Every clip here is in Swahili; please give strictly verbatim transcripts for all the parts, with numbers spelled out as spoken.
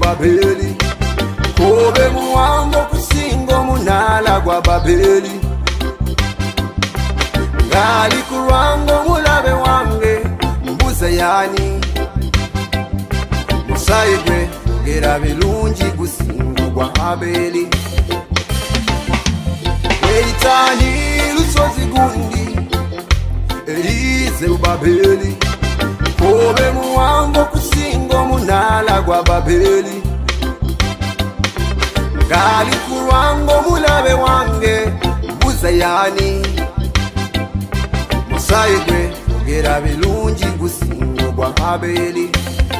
Babeli kobe muwango kusingo munala gwa Babeli ngali kurwango mulabe wange mbuze yani musayigwe gera bilungi gusingo gwa Abeli weitani lusozi gundi elize Babeli kobe muwango kusingo munala gwa Babeli ngali kurwango mulabe wange mbuze yani musayigwe gera bilungi gusingo gwa Abeli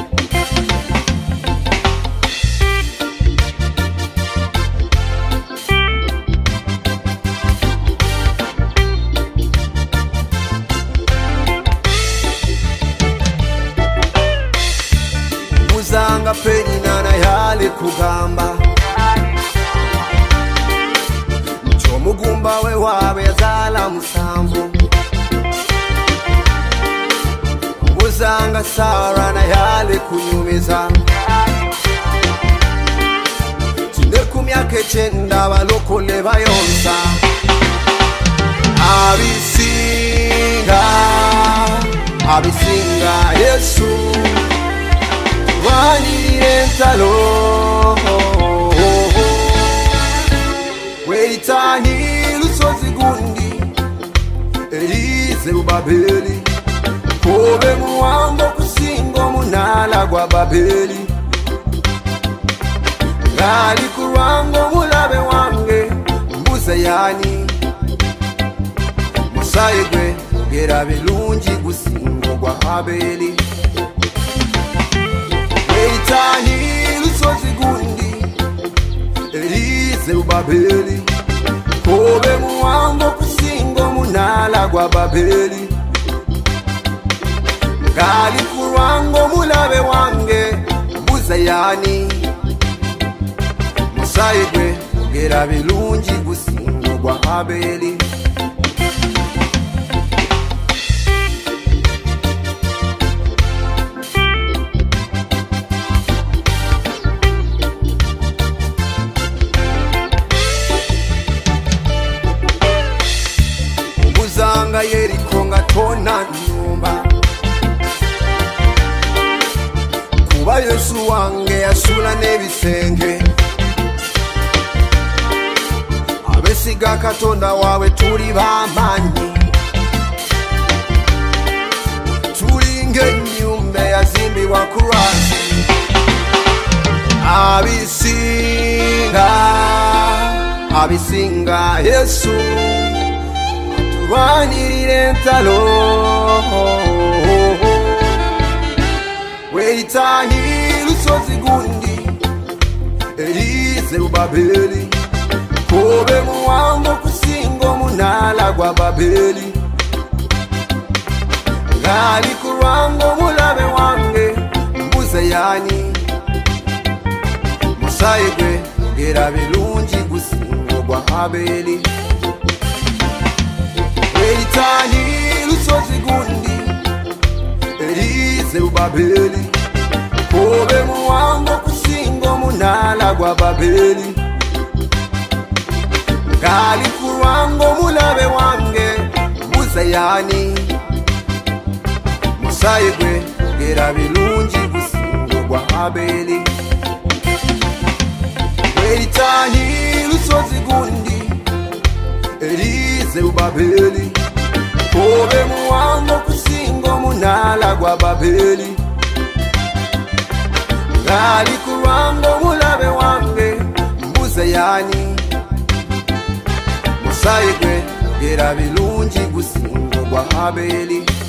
muzanga penina na yale kugamba mugumba we wabe yazala musamvu muzanga Sara na yale kunyumiza tinde kumyaka icenda balokole bayonsa abisinga abisinga Yesu wanire ntalo weitani lusozi gundi elize Babeli kobe muwango kusingo munala gwa Babeli ngali kurwango mulabe wange mbuze yani musayigwe gera bilungi gusingo gwa Abeli weitani lusozi gundi elize Babeli kobe muwango kusingo munala gwa Babeli ngali kurwango mulabe wange mbuze yani musayigwe gera bilungi gusingo gwa Abeli muzanga Yeriko ngatona nyumba kuba Yesu wange yasula nebisenge abesiga Katonda wawe tuli bamanyi tulinge nyumba yazimbibwa kurasi abisinga abisinga Yesu wanire ntalo weitani lusozi gundi elize Babeli kobe muwango kusingo munala gwa Babeli ngali kurwango mulabe wange mbuze yani musayigwe gera bilungi gusingo gwa Abeli weitani lusozi gundi elize Babeli kobe muwango kusingo munala gwa Babeli ngali kurwango mulabe wange mbuze yani musayigwe gera bilungi gusingo gwa Abeli weitani lusozi gundi elize Babeli kobe muwango kusingo munala gwa Babeli ngali kurwango mulabe wange mbuze yani musayigwe gera bilungi gusingo gwa Abeli